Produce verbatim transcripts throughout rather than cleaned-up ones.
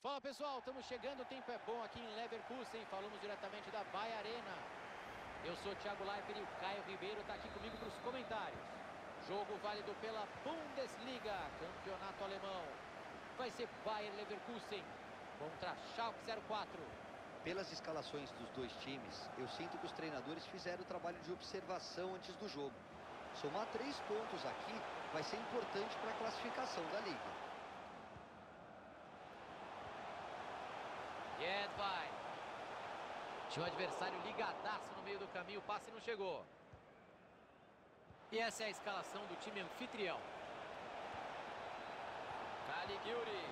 Fala pessoal, estamos chegando, o tempo é bom aqui em Leverkusen, falamos diretamente da Bayer Arena. Eu sou o Thiago Leifert e o Caio Ribeiro está aqui comigo para os comentários. Jogo válido pela Bundesliga, campeonato alemão. Vai ser Bayer Leverkusen contra Schalke zero quatro. Pelas escalações dos dois times, eu sinto que os treinadores fizeram o trabalho de observação antes do jogo. Somar três pontos aqui vai ser importante para a classificação da liga. Jedvai. Tinha o adversário ligadaço no meio do caminho, o passe não chegou. E essa é a escalação do time anfitrião. Caligiuri.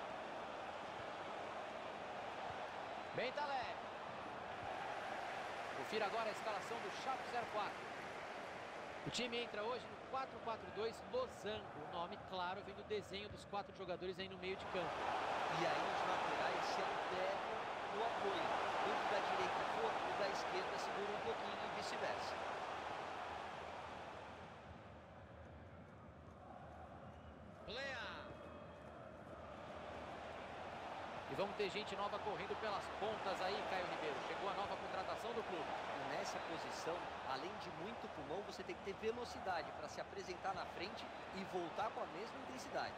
Bentaleb. Confira agora a escalação do Schalke zero quatro. O time entra hoje no quatro quatro dois Losango. O nome, claro, vem do desenho dos quatro jogadores aí no meio de campo. E aí os laterais se alternam no apoio. Tanto da direita for, o da esquerda segura um pouquinho e vice-versa. Lea. E vamos ter gente nova correndo pelas pontas aí, Caio Ribeiro. Chegou a nova contratação do clube. E nessa posição, além de muito pulmão, você tem que ter velocidade para se apresentar na frente e voltar com a mesma intensidade.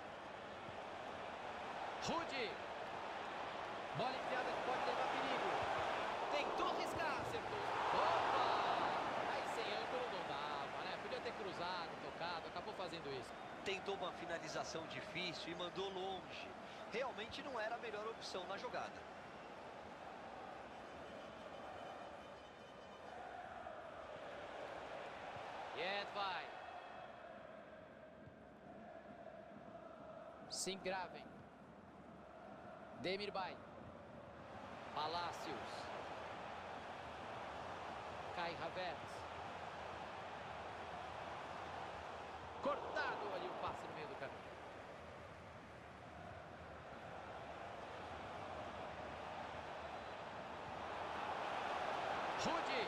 Rudy. Bola enfiada que pode levar perigo. Tentou riscar, acertou. Opa! Aí sem ângulo não dava, né? Podia ter cruzado, tocado, acabou fazendo isso. Tentou uma finalização difícil e mandou longe. Realmente não era a melhor opção na jogada. Jedvai. Singraven. Demirbay. Palacios. Kai Havertz. Cortado ali o passe no meio do caminho. Rudy.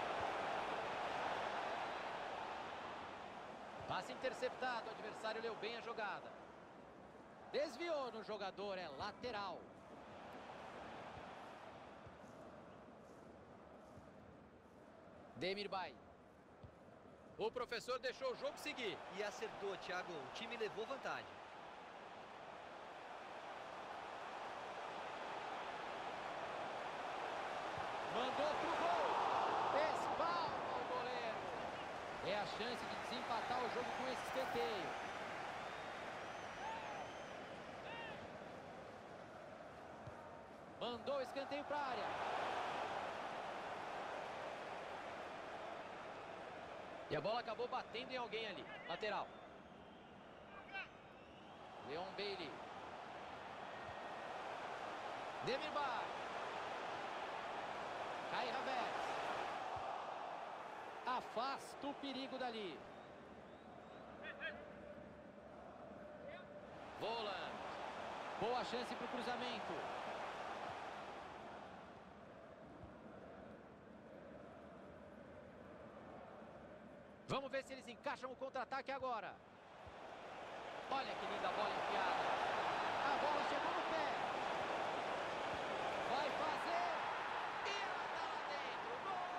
Passe interceptado, o adversário leu bem a jogada. Desviou no jogador, é lateral. Demirbay. O professor deixou o jogo seguir. E acertou, Thiago. O time levou vantagem. Mandou pro gol. Espalma o goleiro. É a chance de desempatar o jogo com esse escanteio. Mandou o escanteio para a área. E a bola acabou batendo em alguém ali. Lateral. Leon Bailey. Demirbay. Kai Havertz. Afasta o perigo dali. Voland. Boa chance para o cruzamento. Vamos ver se eles encaixam o contra-ataque agora. Olha que linda bola enfiada. A bola chegou no pé. Vai fazer. E ela tá lá dentro.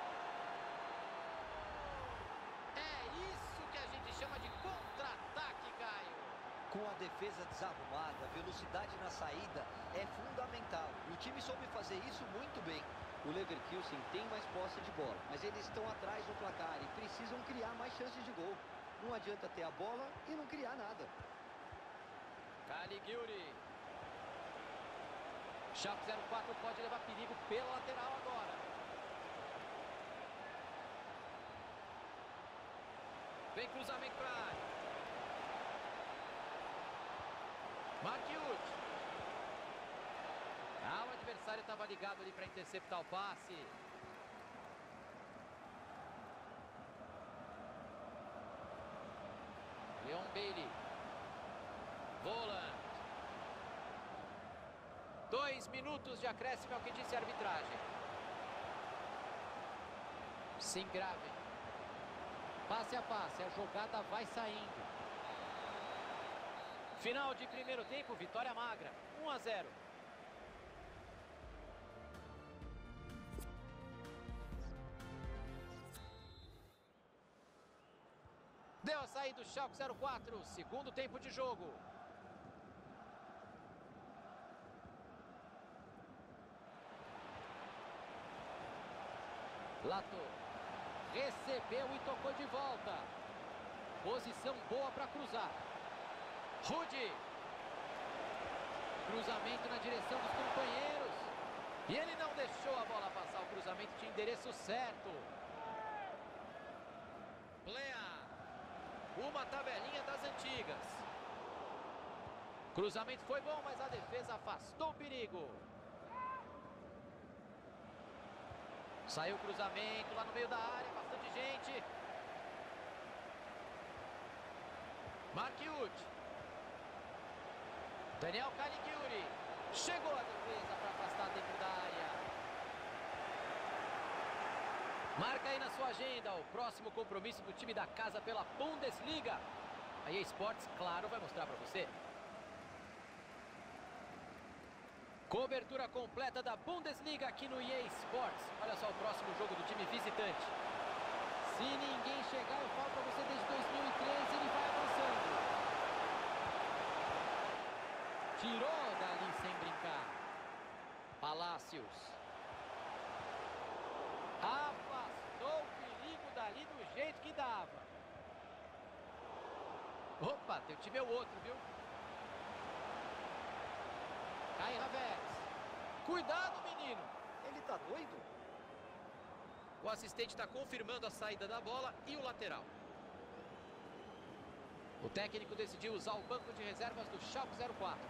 Gol! É isso que a gente chama de contra-ataque, Caio. Com a defesa desarrumada, a velocidade na saída é fundamental. E o time soube fazer isso muito bem. O Leverkusen tem mais posse de bola, mas eles estão atrás do placar e precisam criar mais chances de gol. Não adianta ter a bola e não criar nada. Caligiuri. Schalke zero quatro pode levar perigo pela lateral agora. Vem cruzamento para a área. Marquinhos. Ah, o adversário estava ligado ali para interceptar o passe. Leon Bailey. Voland. Dois minutos de acréscimo, é o que disse a arbitragem. Singraven. Passe a passe, a jogada vai saindo. Final de primeiro tempo, vitória magra, um a zero. Deu a saída do Schalke zero quatro, segundo tempo de jogo. Lato recebeu e tocou de volta. Posição boa para cruzar. Rudy. Cruzamento na direção dos companheiros. E ele não deixou a bola passar. O cruzamento de endereço certo. Plea. Uma tabelinha das antigas. Cruzamento foi bom, mas a defesa afastou o perigo. Saiu o cruzamento lá no meio da área, bastante gente. Marquiut. Daniel Caligiuri. Chegou a defesa para afastar dentro da área. Marca aí na sua agenda o próximo compromisso do time da casa pela Bundesliga. A E A Sports, claro, vai mostrar para você. Cobertura completa da Bundesliga aqui no E A Sports. Olha só o próximo jogo do time visitante. Se ninguém chegar, eu falo para você desde dois mil e treze, ele vai avançando. Tirou dali sem brincar. Palácios. Afastou o perigo dali do jeito que dava. Opa, teu time é o outro, viu? Kai Havertz. Cuidado, menino. Ele tá doido? O assistente está confirmando a saída da bola e o lateral. O técnico decidiu usar o banco de reservas do Schalke zero quatro.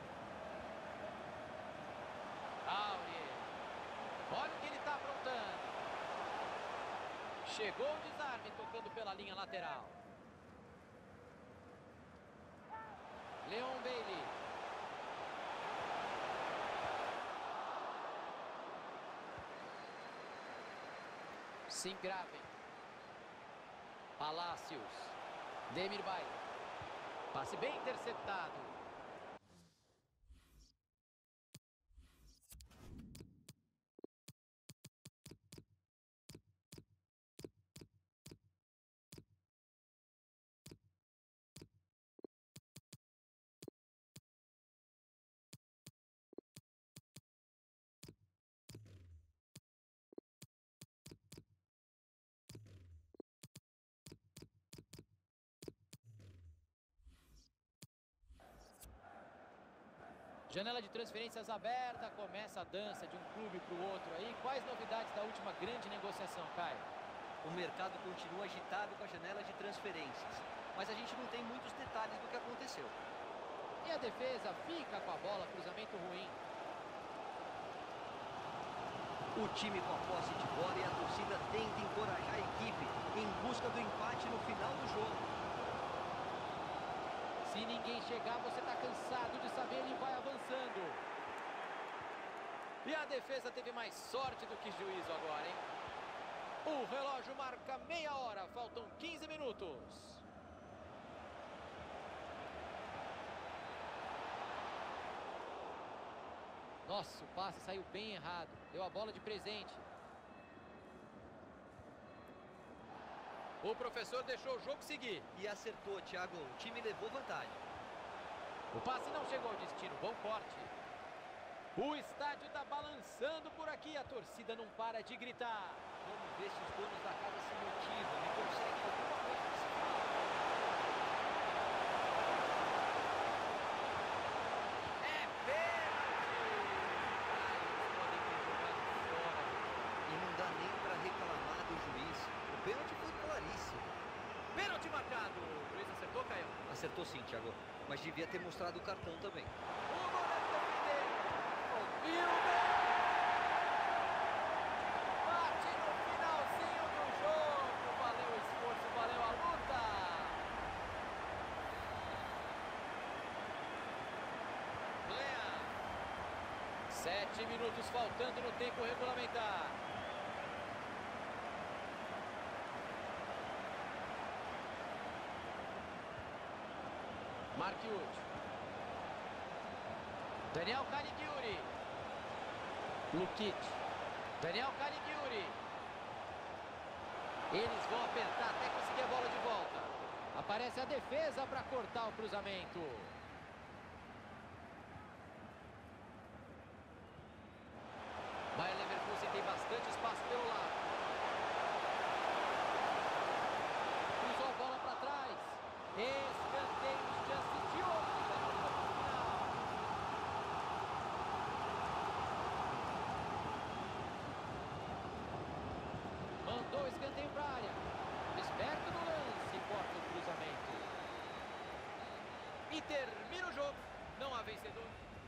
Aurier. Olha o que ele está aprontando. Chegou o desarme tocando pela linha lateral. Leon Bailey. Singraven. Palácios. Demirbay. Passe bem interceptado. Janela de transferências aberta, começa a dança de um clube para o outro aí. Quais novidades da última grande negociação, Caio? O mercado continua agitado com a janela de transferências, mas a gente não tem muitos detalhes do que aconteceu. E a defesa fica com a bola, cruzamento ruim. O time com a posse de bola e a torcida tenta encorajar a equipe em busca do empate no final do jogo. Se ninguém chegar, você está cansado de saber, ele vai avançando. E a defesa teve mais sorte do que juízo agora, hein? O relógio marca meia hora, faltam quinze minutos. Nossa, o passe saiu bem errado. Deu a bola de presente. O professor deixou o jogo seguir. E acertou, Thiago. O time levou vantagem. O passe não chegou ao destino. Bom corte. O estádio está balançando por aqui. A torcida não para de gritar. Vamos ver se os donos da casa se motivam e conseguem alguma coisa nesse final. É pênalti! Eles podem ter jogado fora. E não dá nem para reclamar do juiz. O pênalti foi claríssimo. Pênalti marcado. O juiz acertou, Caio? Acertou sim, Thiago. Mas devia ter mostrado o cartão também. O goleiro defendeu. Ouviu bem. Bate no finalzinho do jogo. Valeu o esforço, valeu a luta. Lea. Sete minutos faltando no tempo regulamentar. Marquiut. Daniel Caligiuri. Lukic. Daniel Caligiuri. Eles vão apertar até conseguir a bola de volta. Aparece a defesa para cortar o cruzamento. Bayer Leverkusen tem bastante espaço pelo lado. Cruzou a bola para trás. Escanteio de chance de ouro. Mandou o escanteio para a área. Esperto no lance, corta o cruzamento. E termina o jogo. Não há vencedor.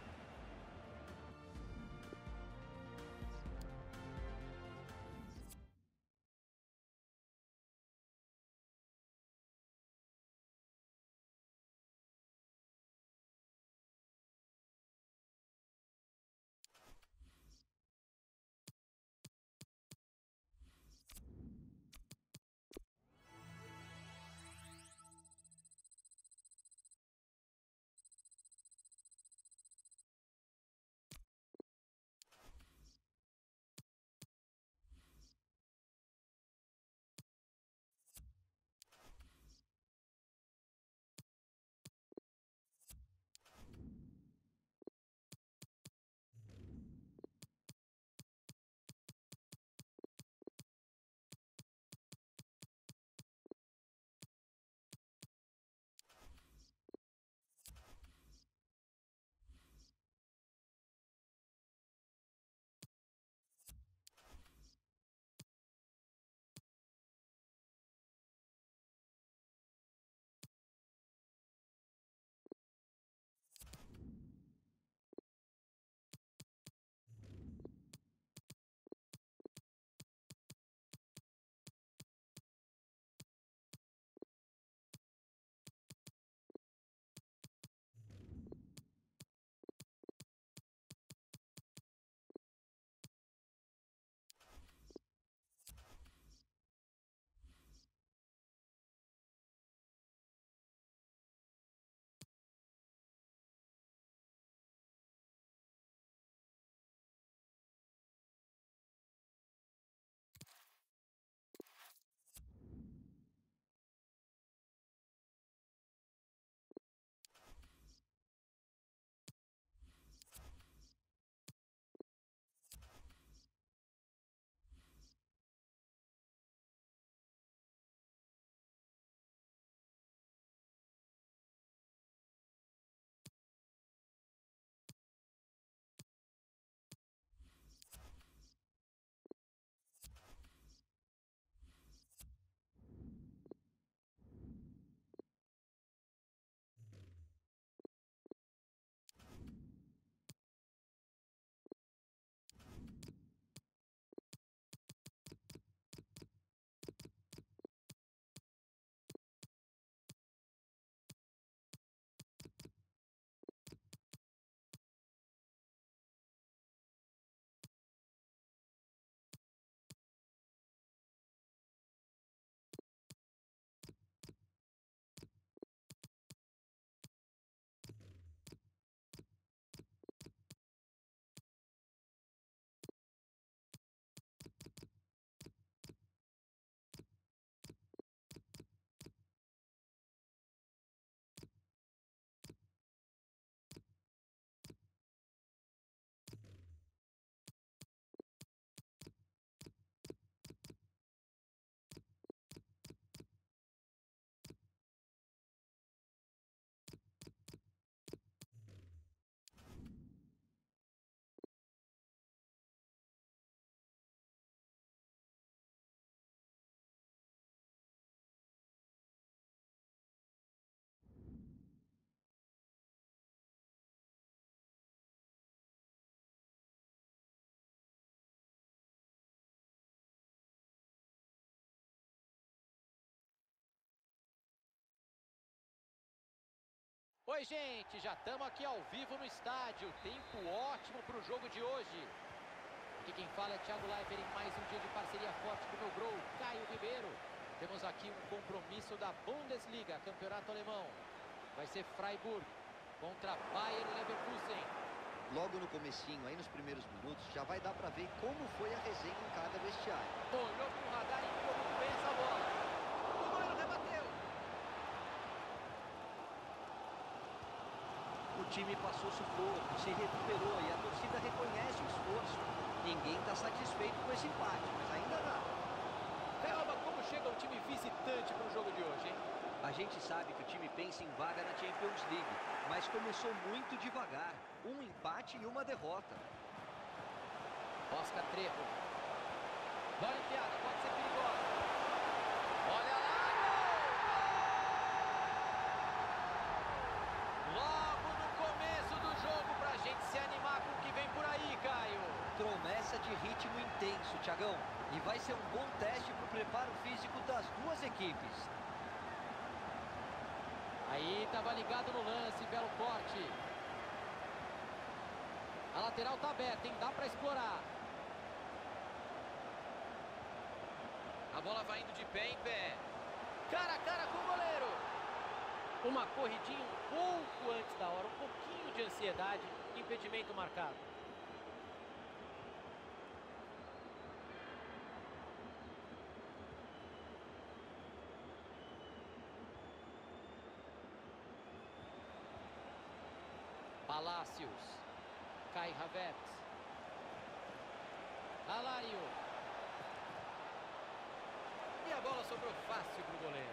Oi, gente, já estamos aqui ao vivo no estádio. Tempo ótimo para o jogo de hoje. Aqui quem fala é Thiago Leifert em mais um dia de parceria forte com o meu bro, Caio Ribeiro. Temos aqui um compromisso da Bundesliga, campeonato alemão. Vai ser Freiburg contra Bayer Leverkusen. Logo no comecinho, aí nos primeiros minutos, já vai dar para ver como foi a resenha em cada vestiário. Olhou pro radar e enviou muito bem essa bola. O goleiro rebateu. time passou sufoco, se recuperou e a torcida reconhece o esforço. Ninguém está satisfeito com esse empate, mas ainda dá. Caramba, como chega o time visitante para o jogo de hoje, hein? A gente sabe que o time pensa em vaga na Champions League, mas começou muito devagar. Um empate e uma derrota. Oscar Trejo. Bola enfiada, pode ser perigosa. Olha lá, gol! Logo no começo do jogo, pra gente se animar com o que vem por aí, Caio. Promessa de ritmo intenso, Thiagão. E vai ser um bom teste para o preparo físico das duas equipes. Aí estava ligado no lance, belo corte. A lateral tá aberta, hein? Dá para explorar. A bola vai indo de pé em pé. Cara a cara com o goleiro. Uma corridinha um pouco antes da hora, um pouquinho de ansiedade. Impedimento marcado. Palácios. Kai Havertz. Alario. E a bola sobrou fácil para o goleiro.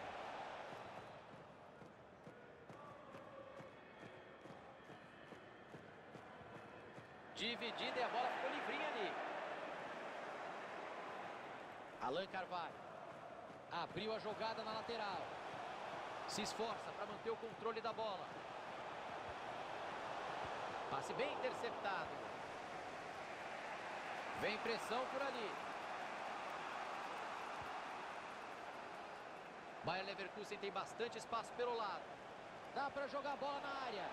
Dividida e a bola ficou livrinha ali. Alan Carvalho. Abriu a jogada na lateral. Se esforça para manter o controle da bola. Passe bem interceptado. Vem pressão por ali. Bayer Leverkusen tem bastante espaço pelo lado. Dá para jogar a bola na área.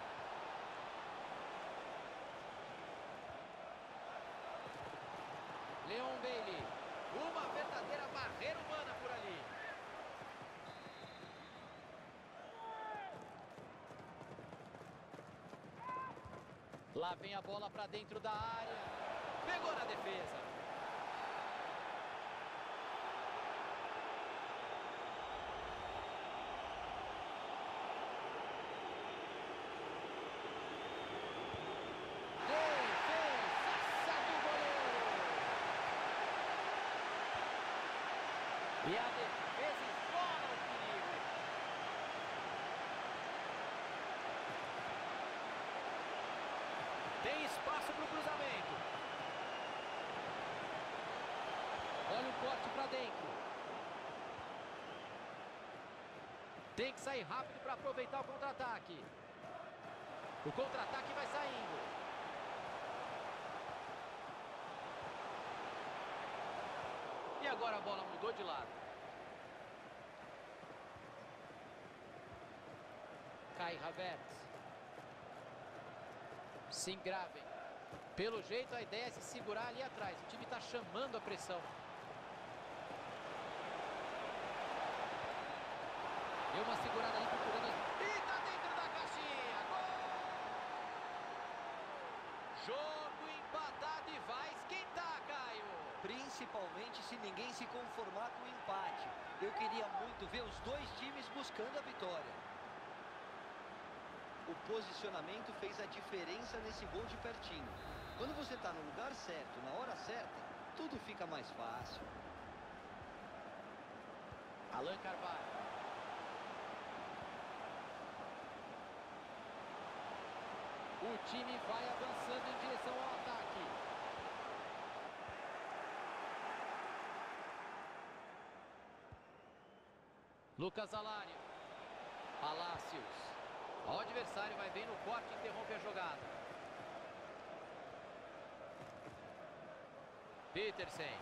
Leon Bailey. Uma verdadeira barreira humana por ali. Lá vem a bola para dentro da área. Pegou na defesa. Defesaça do goleiro. E a defesa escola o perigo. Tem espaço para o cruzamento. Olha o corte para dentro. Tem que sair rápido para aproveitar o contra-ataque. O contra-ataque vai saindo. E agora a bola mudou de lado. Kai Havertz. Se engravem. Pelo jeito a ideia é se segurar ali atrás. O time está chamando a pressão. Deu uma segurada ali procurando. E tá dentro da caixinha. Gol! Jogo empatado e vai esquentar, Caio. Principalmente se ninguém se conformar com o empate. Eu queria muito ver os dois times buscando a vitória. O posicionamento fez a diferença nesse gol de pertinho. Quando você está no lugar certo, na hora certa, tudo fica mais fácil. Alan Carvalho. O time vai avançando em direção ao ataque. Lucas Alario. Palácios. O adversário vai bem no corte e interrompe a jogada. Petersen.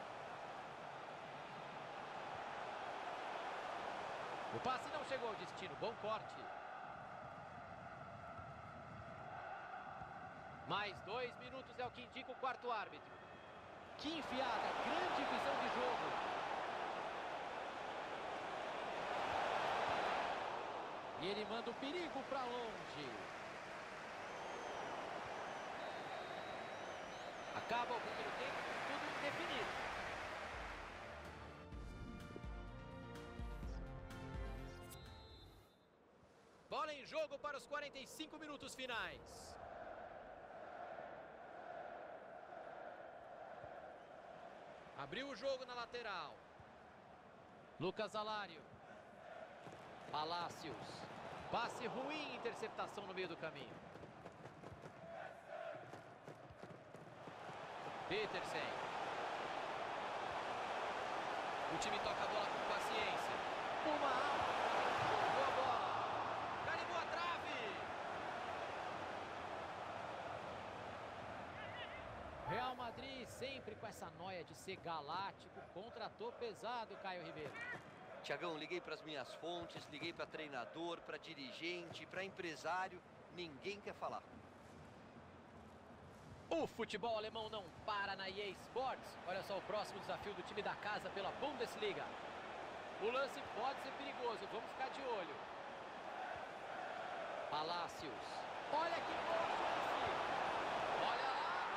O passe não chegou ao destino. Bom corte. Mais dois minutos é o que indica o quarto árbitro. Que enfiada. Grande visão de jogo. E ele manda o perigo para longe. Acaba o primeiro tempo, tudo definido. Bola em jogo para os quarenta e cinco minutos finais. Abriu o jogo na lateral. Lucas Alário. Palácios. Passe ruim, interceptação no meio do caminho. Petersen. O time toca a bola com paciência. Uma alta. Jogou a bola. Carimbou a trave. Real Madrid sempre com essa noia de ser galáctico. Contratou pesado, Caio Ribeiro. Tiagão, liguei para as minhas fontes, liguei para treinador, para dirigente, para empresário. Ninguém quer falar. O futebol alemão não para na E A Sports. Olha só o próximo desafio do time da casa pela Bundesliga. O lance pode ser perigoso, vamos ficar de olho. Palácios. Olha que boa chance. Olha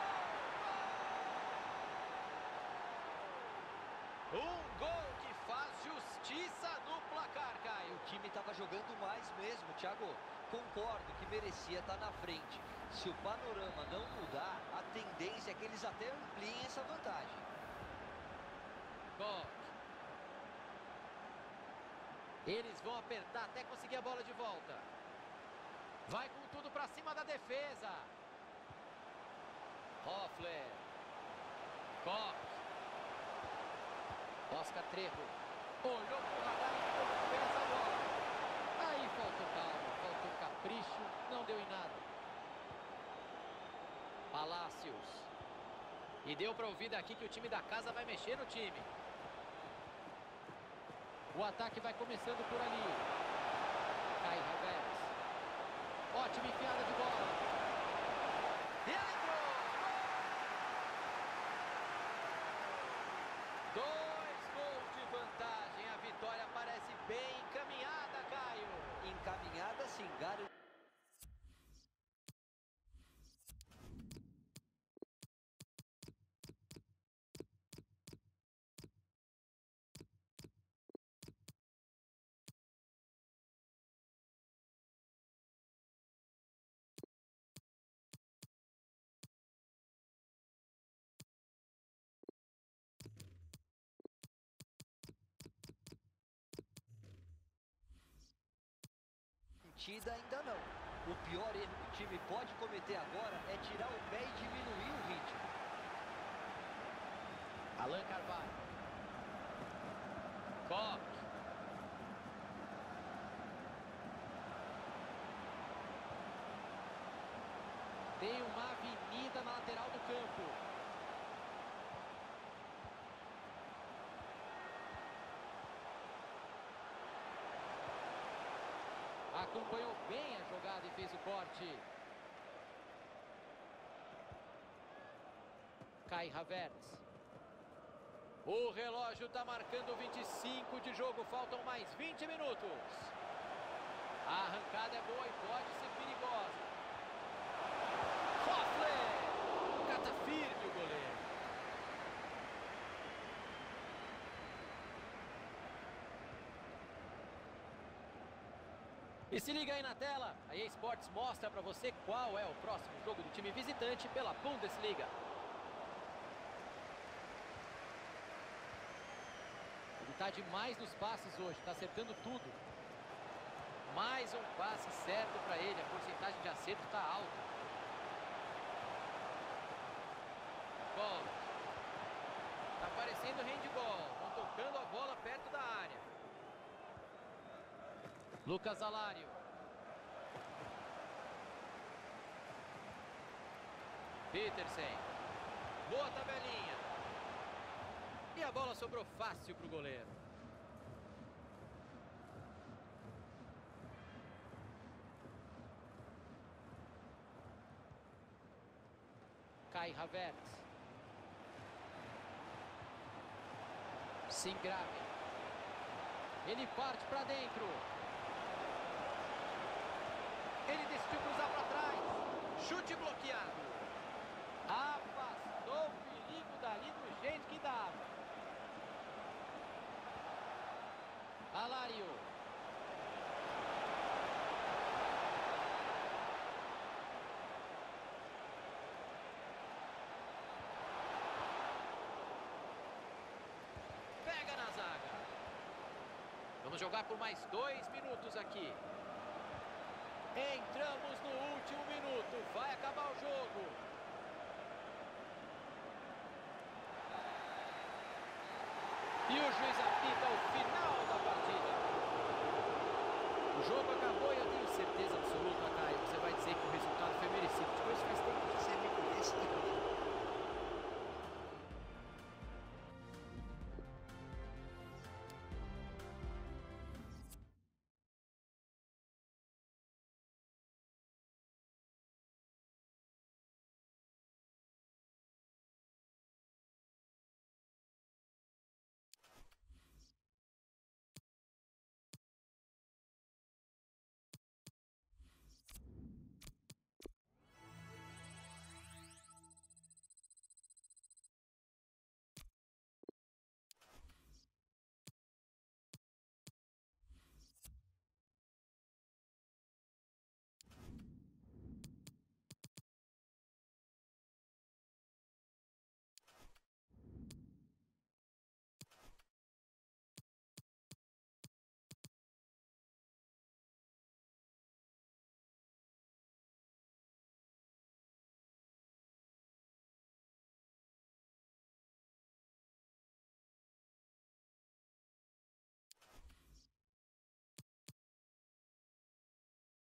lá. Um gol que faz justiça no placar, Caio. O time estava jogando mais mesmo, Thiago. Concordo que merecia estar na frente. Se o panorama não mudar, a tendência é que eles até ampliem essa vantagem. Koch. Eles vão apertar até conseguir a bola de volta. Vai com tudo para cima da defesa. Hoffler. Koch. Oscar Trejo. Olhou pro radar e ficou pesa a bola. Aí faltou calma, faltou capricho, não deu em nada. Palácios. E deu para ouvir daqui que o time da casa vai mexer no time. O ataque vai começando por ali. Kai Havertz. Ótima enfiada de bola. E ela entrou! Dois gols de vantagem. A vitória parece bem encaminhada, Caio. Encaminhada sim, garoto. Ainda não. O pior erro que o time pode cometer agora é tirar o pé e diminuir o ritmo. Alan Carvalho. Koch. Tem uma avenida na lateral do campo. Acompanhou bem a jogada e fez o corte. Kai Havertz. O relógio está marcando vinte e cinco de jogo. Faltam mais vinte minutos. A arrancada é boa e pode ser perigosa. Hoffler. Cata firme o goleiro. E se liga aí na tela, a E A Sports mostra para você qual é o próximo jogo do time visitante pela Bundesliga. Ele está demais nos passes hoje, está acertando tudo. Mais um passe certo para ele, a porcentagem de acerto está alta. Gol. Está parecendo handball, estão tocando a bola perto da área. Lucas Alário. Petersen. Boa tabelinha. E a bola sobrou fácil para o goleiro. Kai Havertz. Singrave. Ele parte para dentro. Ele decidiu cruzar para trás. Chute bloqueado. Afastou o perigo dali do jeito que dava. Alário. Vamos jogar por mais dois minutos aqui. Entramos no último minuto. Vai acabar o jogo. E o juiz apita o